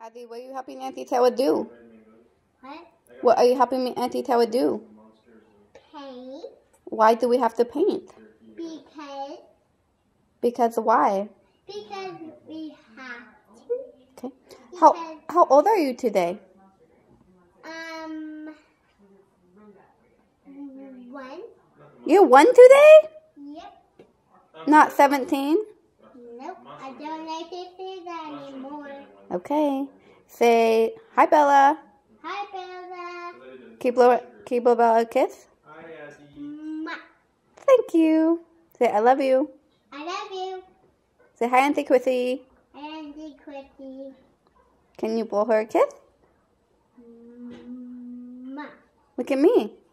Addie, what are you helping Auntie Tawa do? What? What are you helping me Auntie Tawa do? Paint. Why do we have to paint? Because. Because why? Because we have to. Okay. How old are you today? 1. You're 1 today? Yep. Not 17? Nope. I don't like to say that anymore. Okay. Say hi, Bella. Hi, Bella. Can you blow Bella a kiss? Hi, Addie. Mwah. Thank you. Say I love you. I love you. Say hi, Auntie Chrissy. Auntie Chrissy. Can you blow her a kiss? Mwah. Look at me.